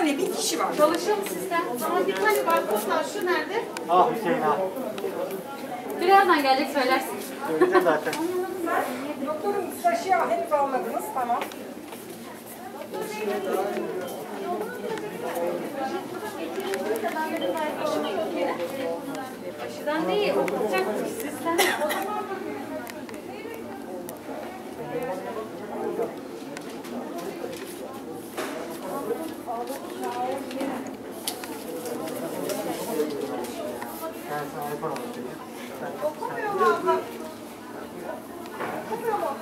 tane, bir kişi var. Çalışıyor mu sistem? Ama bir tane barkod var. Şu nerede? Ah Hüseyin ah. Birazdan gelecek söylersin. Söyleyeceğim zaten. Doktorum taşıya henüz almadınız, tamam. Aşıdan değil, okutacak sistem. Ben sana iPhone alacağım. Okumuyor mu abla? Okumuyor mu?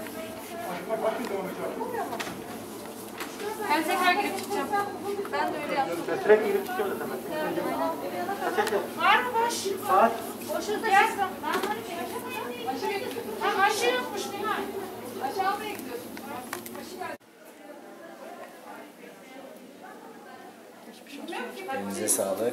Ben tekrar girip çıkacağım. Ben de öyle yaptım. Ben sürekli girip çıkıyorum zaten ben. Kaç yaşında? Var mı boş? Saat. Boşu da gel. Aşı yokmuş Nihal. Aşı almaya gidiyorsun. Elinize sağlık.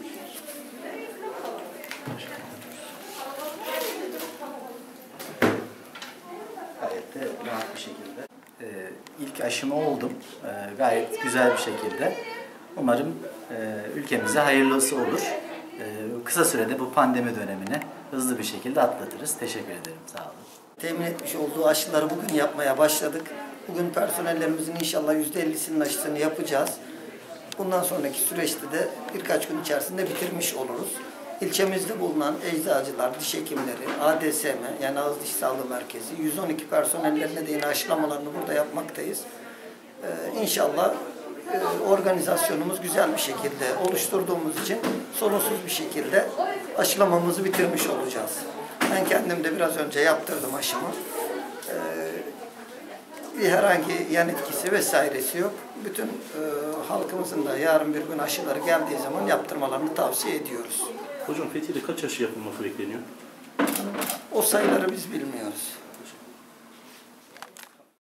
Gayet de rahat bir şekilde. İlk aşımı oldum. Gayet güzel bir şekilde. Umarım ülkemize hayırlısı olur. Kısa sürede bu pandemi dönemini hızlı bir şekilde atlatırız. Teşekkür ederim. Sağ olun. Temin etmiş olduğu aşıları bugün yapmaya başladık. Bugün personellerimizin inşallah %50'sinin aşısını yapacağız. Bundan sonraki süreçte de birkaç gün içerisinde bitirmiş oluruz. İlçemizde bulunan eczacılar, diş hekimleri, ADSM yani Ağız Diş Sağlığı Merkezi, 112 personellerine de yine aşılamalarını burada yapmaktayız. İnşallah organizasyonumuz güzel bir şekilde oluşturduğumuz için sorunsuz bir şekilde aşılamamızı bitirmiş olacağız. Ben kendim de biraz önce yaptırdım aşımı. Bir herhangi yan etkisi vesairesi yok. Bütün halkımızın da yarın bir gün aşıları geldiği zaman yaptırmalarını tavsiye ediyoruz. Hocam Fethiye'de kaç aşı yapılması bekleniyor? O sayıları biz bilmiyoruz.